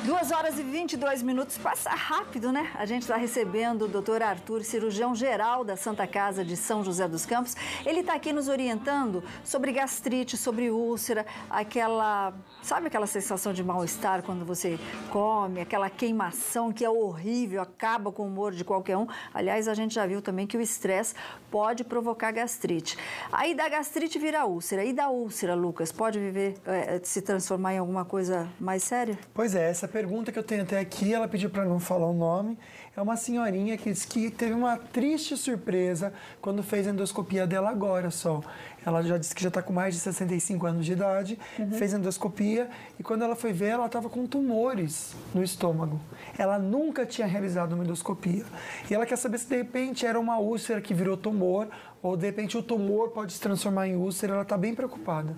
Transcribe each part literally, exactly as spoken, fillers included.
duas horas e vinte e dois minutos, passa rápido, né? A gente está recebendo o doutor Arthur, cirurgião geral da Santa Casa de São José dos Campos. Ele está aqui nos orientando sobre gastrite, sobre úlcera, aquela, sabe aquela sensação de mal-estar quando você come, aquela queimação que é horrível, acaba com o humor de qualquer um. Aliás, a gente já viu também que o estresse pode provocar gastrite. Aí da gastrite vira úlcera. E da úlcera, Lucas, pode viver, é, se transformar em alguma coisa mais séria? Pois é, essa pergunta que eu tenho até aqui, ela pediu para não falar o nome, é uma senhorinha que disse que teve uma triste surpresa quando fez a endoscopia dela agora só. Ela já disse que já está com mais de sessenta e cinco anos de idade, uhum. fez a endoscopia e quando ela foi ver, ela estava com tumores no estômago. Ela nunca tinha realizado uma endoscopia. E ela quer saber se de repente era uma úlcera que virou tumor ou de repente o tumor pode se transformar em úlcera. Ela está bem preocupada.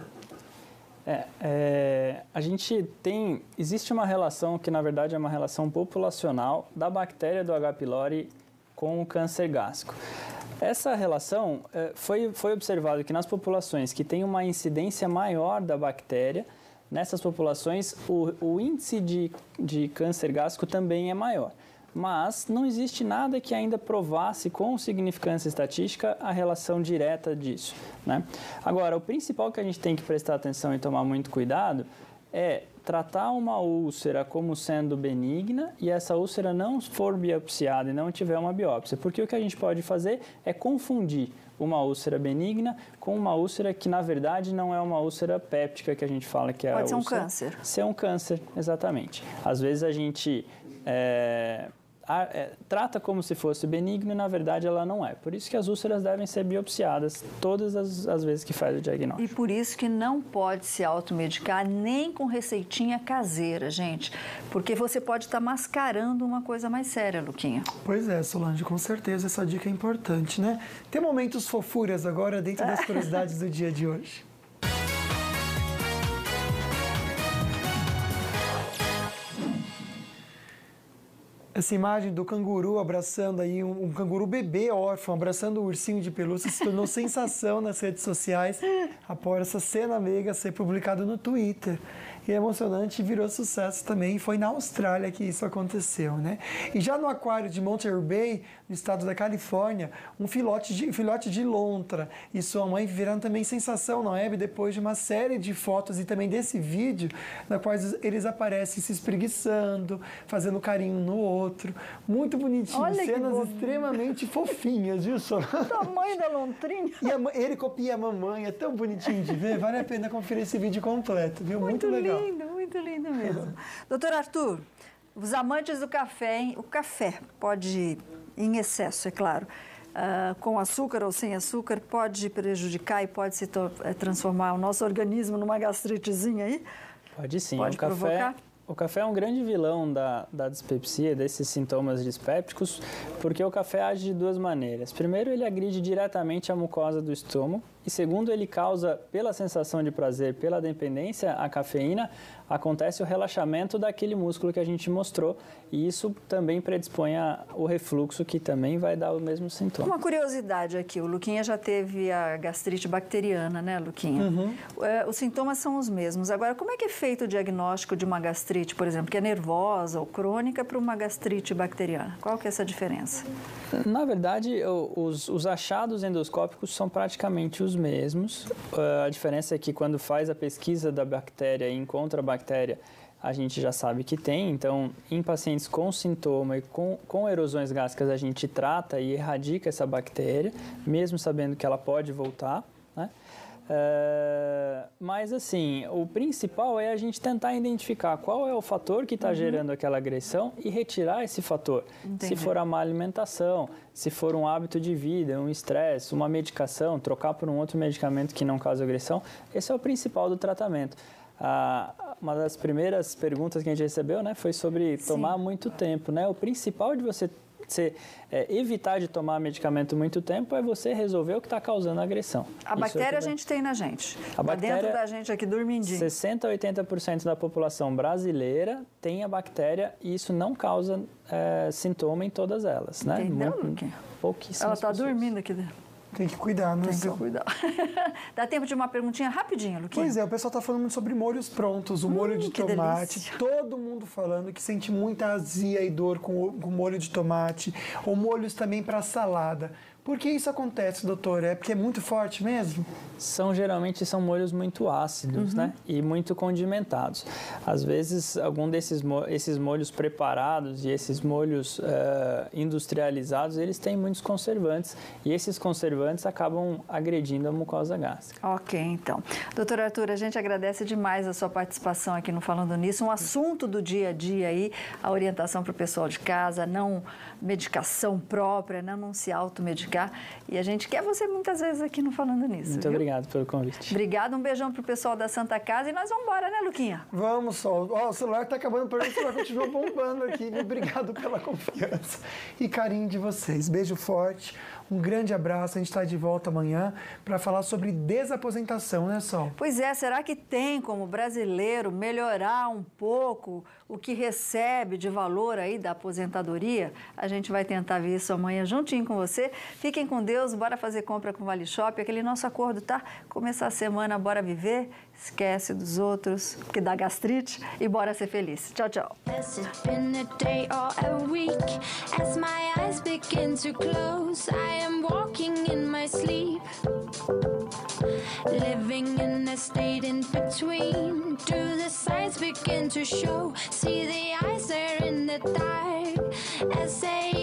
É, é, a gente tem, existe uma relação que na verdade é uma relação populacional da bactéria do H. pylori com o câncer gástrico. Essa relação é, foi, foi observado que nas populações que têm uma incidência maior da bactéria, nessas populações o, o índice de, de câncer gástrico também é maior. Mas não existe nada que ainda provasse com significância estatística a relação direta disso, né? Agora, o principal que a gente tem que prestar atenção e tomar muito cuidado é tratar uma úlcera como sendo benigna e essa úlcera não for biopsiada e não tiver uma biópsia, porque o que a gente pode fazer é confundir uma úlcera benigna com uma úlcera que, na verdade, não é uma úlcera péptica que a gente fala que é pode a ser úlcera. um câncer. Ser um câncer, exatamente. Às vezes a gente... É, A, é, trata como se fosse benigno e, na verdade, ela não é. Por isso que as úlceras devem ser biopsiadas todas as, as vezes que faz o diagnóstico. E por isso que não pode se automedicar nem com receitinha caseira, gente. Porque você pode estar mascarando uma coisa mais séria, Luquinha. Pois é, Solange, com certeza essa dica é importante, né? Tem momentos fofúrias agora dentro das curiosidades do dia de hoje. Essa imagem do canguru abraçando aí, um, um canguru bebê órfão, abraçando o ursinho de pelúcia, se tornou sensação nas redes sociais após essa cena meiga ser publicada no Twitter. E é emocionante, virou sucesso também. Foi na Austrália que isso aconteceu, né? E já no aquário de Monterey Bay, no estado da Califórnia, um filhote de, filhote de lontra e sua mãe viraram também sensação na web depois de uma série de fotos e também desse vídeo, na qual eles aparecem se espreguiçando, fazendo carinho no outro. Muito bonitinho, olha, cenas extremamente fofinhas, viu, Solange? O tamanho da lontrinha. E a, ele copia a mamãe, é tão bonitinho de ver, vale a pena conferir esse vídeo completo, viu? Muito, muito legal. Muito lindo, muito lindo mesmo. Doutor Arthur, os amantes do café, hein? O café pode, em excesso, é claro, uh, com açúcar ou sem açúcar, pode prejudicar e pode se transformar o nosso organismo numa gastritezinha aí? Pode sim. Pode o café, provocar? O café é um grande vilão da, da dispepsia, desses sintomas dispépticos, porque o café age de duas maneiras. Primeiro, ele agride diretamente a mucosa do estômago. E segundo, ele causa, pela sensação de prazer, pela dependência à cafeína, acontece o relaxamento daquele músculo que a gente mostrou. E isso também predispõe ao refluxo, que também vai dar o mesmo sintoma. Uma curiosidade aqui, o Luquinha já teve a gastrite bacteriana, né, Luquinha? Uhum. É, os sintomas são os mesmos. Agora, como é que é feito o diagnóstico de uma gastrite, por exemplo, que é nervosa ou crônica, para uma gastrite bacteriana? Qual que é essa diferença? Na verdade, os, os achados endoscópicos são praticamente os mesmos. Uh, a diferença é que quando faz a pesquisa da bactéria e encontra a bactéria, a gente já sabe que tem. Então, em pacientes com sintoma e com, com erosões gástricas, a gente trata e erradica essa bactéria, mesmo sabendo que ela pode voltar, né? Uh, mas assim, o principal é a gente tentar identificar qual é o fator que está uhum. gerando aquela agressão e retirar esse fator. Entendi. Se for a má alimentação, se for um hábito de vida, um estresse, uma medicação, trocar por um outro medicamento que não causa agressão, esse é o principal do tratamento. Uh, uma das primeiras perguntas que a gente recebeu, né, foi sobre Sim. tomar muito tempo, né? O principal de você Você, é, evitar de tomar medicamento muito tempo é você resolver o que está causando a agressão. A Isso bactéria é a gente tem na gente. A tá bactéria, dentro da gente aqui dormindinho. sessenta a oitenta por cento da população brasileira tem a bactéria e isso não causa é, sintoma em todas elas, né? Entendeu, Muito, pouquíssimas Ela está pessoas. dormindo aqui dentro. Tem que cuidar, não é Tem só? que cuidar. Dá tempo de uma perguntinha rapidinho, Luquinha? Pois é, o pessoal está falando muito sobre molhos prontos, o Hum, molho de que tomate. delícia. Todo mundo falando que sente muita azia e dor com o com molho de tomate, ou molhos também para salada. Por que isso acontece, doutor? É porque é muito forte mesmo? São geralmente são molhos muito ácidos, né? E muito condimentados. Às vezes, algum desses mo- esses molhos preparados e esses molhos eh, industrializados, eles têm muitos conservantes e esses conservantes acabam agredindo a mucosa gástrica. Ok, então. Doutor Arthur, a gente agradece demais a sua participação aqui no Falando Nisso, um assunto do dia a dia aí, a orientação para o pessoal de casa, não medicação própria, não, não se automedicar. E a gente quer você muitas vezes aqui no Falando Nisso. Muito viu? obrigado pelo convite. Obrigada, um beijão pro pessoal da Santa Casa e nós vamos embora, né, Luquinha? Vamos, Sol. Ó, o celular está acabando, por isso o celular continua bombando aqui. Obrigado pela confiança e carinho de vocês. Beijo forte, um grande abraço. A gente está de volta amanhã para falar sobre desaposentação, né, Sol? Pois é, será que tem como brasileiro melhorar um pouco o que recebe de valor aí da aposentadoria? A gente vai tentar ver isso amanhã juntinho com você. Fiquem com Deus, bora fazer compra com o Vale Shop, aquele nosso acordo, tá? Começar a semana, bora viver, esquece dos outros, que dá gastrite e bora ser feliz. Tchau, tchau. Has it been a day or a week? As my eyes begin to close, I am walking in my sleep, living in a state in between. Do the signs begin to show? See the eyes there in the dark as they